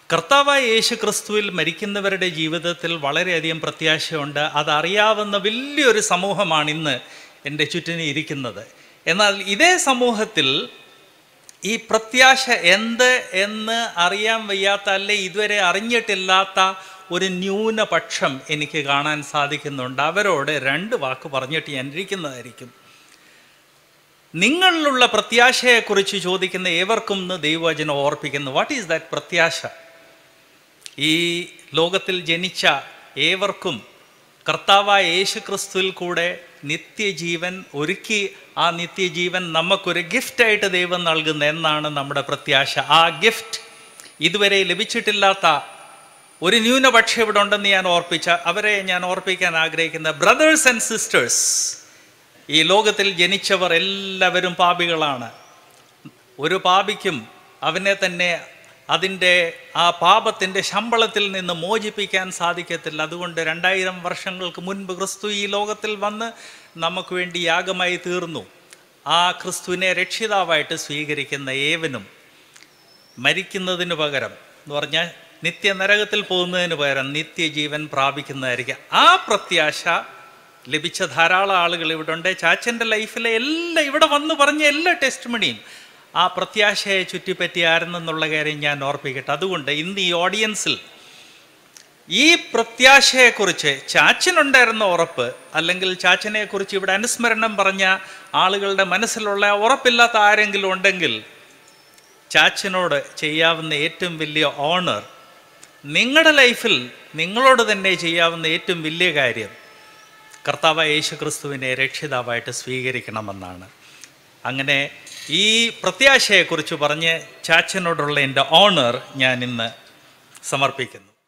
കർത്താവായ യേശു ക്രിസ്തുവിൽ മരിക്കുന്നവരുടെ ജീവിതത്തിൽ വളരെയധികം പ്രത്യാശയുണ്ട്. അതറിയാവുന്ന വലിയൊരു സമൂഹമാണ് ഇന്ന് എൻ്റെ ചുറ്റിനും ഇരിക്കുന്നത്. എന്നാൽ ഇതേ സമൂഹത്തിൽ ഈ പ്രത്യാശ എന്ത് എന്ന് അറിയാൻ വയ്യാത്ത, അല്ലെ ഇതുവരെ അറിഞ്ഞിട്ടില്ലാത്ത ഒരു ന്യൂനപക്ഷം എനിക്ക് കാണാൻ സാധിക്കുന്നുണ്ട്. അവരോട് 2 വാക്ക് പറഞ്ഞിട്ട് ഞാൻ ഇരിക്കുന്നതായിരിക്കും. നിങ്ങളിലുള്ള പ്രത്യാശയെക്കുറിച്ച് ചോദിക്കുന്ന ഏവർക്കും ദൈവവചനം ഓർപ്പിക്കുന്നു. വാട്ട് ഈസ് ദാറ്റ് പ്രത്യാശ? ഈ ലോകത്തിൽ ജനിച്ച ഏവർക്കും കർത്താവായ യേശു ക്രിസ്തുവിൽ കൂടെ നിത്യജീവൻ ഒരുക്കി, ആ നിത്യജീവൻ നമുക്കൊരു ഗിഫ്റ്റായിട്ട് ദൈവം നൽകുന്ന എന്നാണ് നമ്മുടെ പ്രത്യാശ. ആ ഗിഫ്റ്റ് ഇതുവരെ ലഭിച്ചിട്ടില്ലാത്ത ഒരു ന്യൂനപക്ഷം ഇവിടെ ഉണ്ടെന്ന് അവരെ ഞാൻ ഓർപ്പിക്കാൻ ആഗ്രഹിക്കുന്ന ബ്രദേഴ്സ് ആൻഡ് സിസ്റ്റേഴ്സ്, ഈ ലോകത്തിൽ ജനിച്ചവർ എല്ലാവരും പാപികളാണ്. ഒരു പാപിക്കും അവനെ തന്നെ അതിൻ്റെ ആ പാപത്തിൻ്റെ ശമ്പളത്തിൽ നിന്ന് മോചിപ്പിക്കാൻ സാധിക്കത്തില്ല. അതുകൊണ്ട് 2000 വർഷങ്ങൾക്ക് മുൻപ് ക്രിസ്തു ഈ ലോകത്തിൽ വന്ന് നമുക്ക് വേണ്ടി യാഗമായി തീർന്നു. ആ ക്രിസ്തുവിനെ രക്ഷിതാവായിട്ട് സ്വീകരിക്കുന്ന ഏവനും മരിക്കുന്നതിന് പകരം എന്ന് പറഞ്ഞാൽ നിത്യനരകത്തിൽ പോകുന്നതിന് പകരം നിത്യജീവൻ പ്രാപിക്കുന്നതായിരിക്കും. ആ പ്രത്യാശ ലഭിച്ച ധാരാളം ആളുകൾ ഇവിടെ ഉണ്ട്. ചാച്ചൻ്റെ ലൈഫിലെ ഇവിടെ വന്ന് പറഞ്ഞ എല്ലാ ടെസ്റ്റിമണിയും ആ പ്രത്യാശയെ ചുറ്റിപ്പറ്റിയായിരുന്നെന്നുള്ള കാര്യം ഞാൻ ഓർപ്പിക്കട്ടെ. അതുകൊണ്ട് ഇന്ന് ഈ ഓഡിയൻസിൽ ഈ പ്രത്യാശയെക്കുറിച്ച് ചാച്ചനുണ്ടായിരുന്ന ഉറപ്പ്, അല്ലെങ്കിൽ ചാച്ചനെക്കുറിച്ച് ഇവിടെ അനുസ്മരണം പറഞ്ഞ ആളുകളുടെ മനസ്സിലുള്ള ഉറപ്പില്ലാത്ത ആരെങ്കിലും ഉണ്ടെങ്കിൽ, ചാച്ചനോട് ചെയ്യാവുന്ന ഏറ്റവും വലിയ ഓണർ, നിങ്ങളുടെ ലൈഫിൽ നിങ്ങളോട് തന്നെ ചെയ്യാവുന്ന ഏറ്റവും വലിയ കാര്യം കർത്താവായ യേശു ക്രിസ്തുവിനെ രക്ഷിതാവായിട്ട് സ്വീകരിക്കണമെന്നാണ്. അങ്ങനെ ഈ പ്രത്യാശയെക്കുറിച്ച് പറഞ്ഞ് ചാച്ചനോടുള്ള എൻ്റെ ഓണർ ഞാൻ ഇന്ന് സമർപ്പിക്കുന്നു.